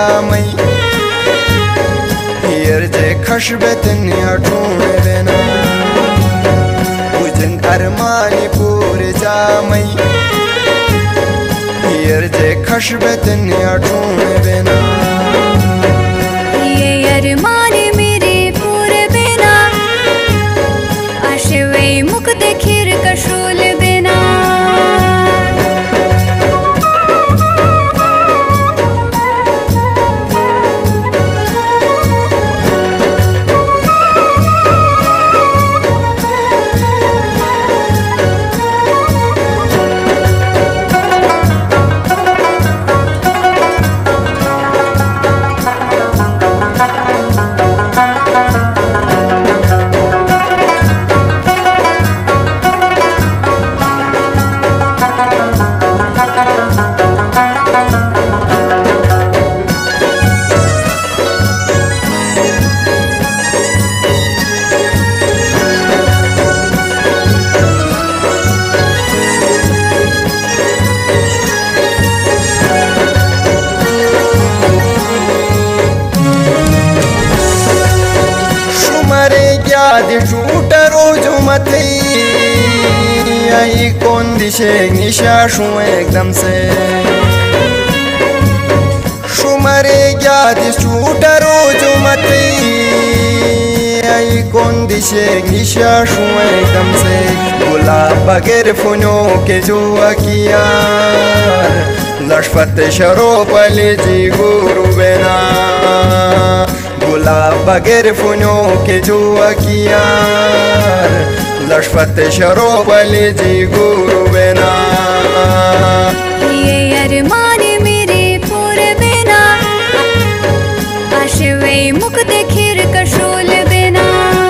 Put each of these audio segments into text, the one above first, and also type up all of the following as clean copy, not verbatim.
जामई हीर जे खशबतन अठूण देना उजन अरमानी पूरे जामई हीर जे खशबतन अठूण देना ये अरमान मेरे पूरे बिना आशवे मुक देखिर कशोल बिना झूठ रोज मत आई कौन दिशे निशाशू एकदम से शुमरे याद झूठ रोज मत आई कौन दिशे निशाशू एकदम से गुलाब बगैर फुनों के जो किया लशफत शरो पले जी गुरु बेना गुलाब बगैर फुनों के जो किया लशफत शरो पले जी गुरु बेना ये अरमान मेरे पूरे बिना आशवे मुक देखिर कशोल बिना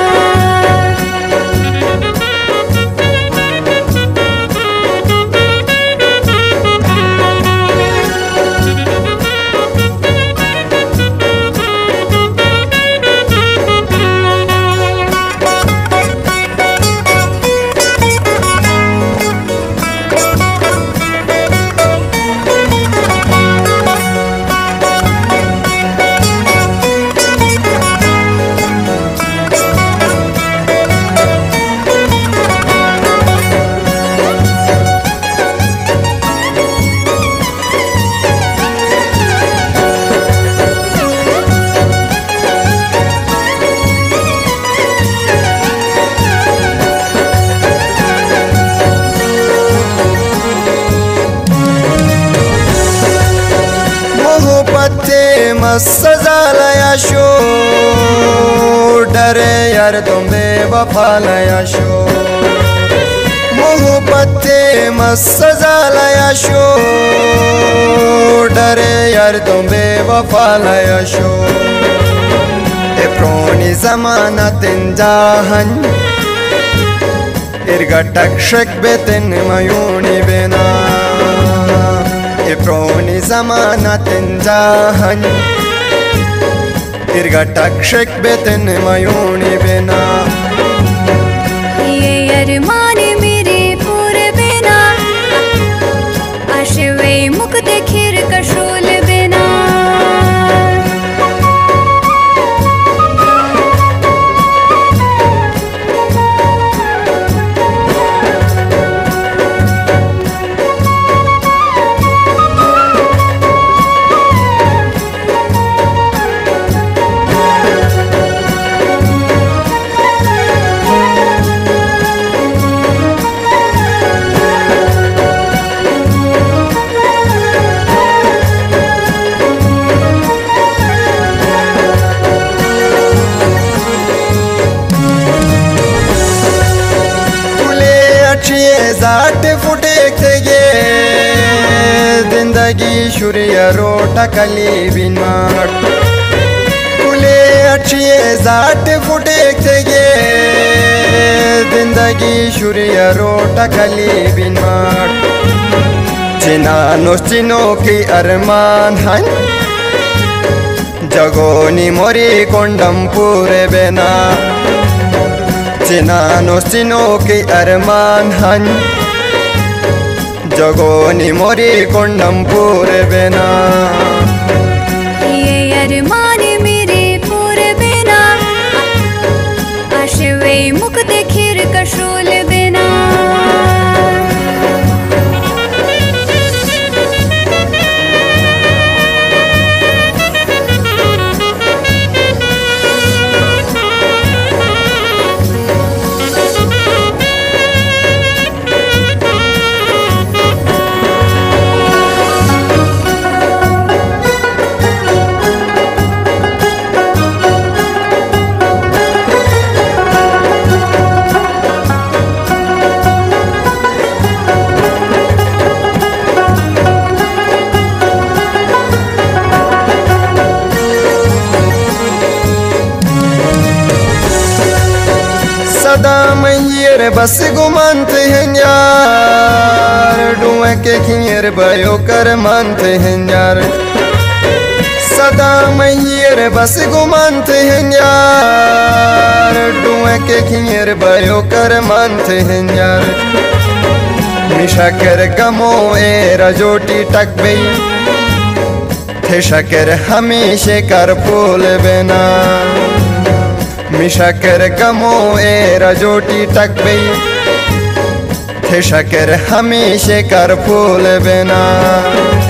सजा लया शो डरे यार तुम बेवफा लया शो मोहब्बत मत सजा लया शो डरे यार तुम बेवफा लया शो ए प्रोनी जमाना तिन जाहन इरगटक शक बेतिन मयूनी बिना ए प्रोनी जमाना तिन जाहन इरगटक शक बेतिन मयूनी बिना ये अरमान मेरे पूरे बिना आशवे मुक देखिर कशोल बिना जाट फुटे थे जिंदगी शुरिया रोटा कली बिनमाट कुले अच्छे जाट फुटे थे जिंदगी शुरिया रोटा कली बिनमाट चिनानो चिनो की अरमान हन जगोनी मोरी कोंडम पूरे बेना चिनानो चिनो की अरमान हन जगोनी मोरी कोंडम पूरे बेना ये अरमान मेरे पूरे बिना आशिवे मुक्ते खीर कशोल बिना सदा मैयर बस गुमानते हैं यार डुए के खियर भयो कर मानते हैं यार सदा मैयर बस गुमानते हैं यार डुए के खियर भयो कर मानते हैं यार मिशा कर गमो ए रजोटी टक बई थे शकर हमेशा कर फूल बिना मिशा कर गमो ए रजोटी टक बई थे शकर हमेशा कर फूल बिना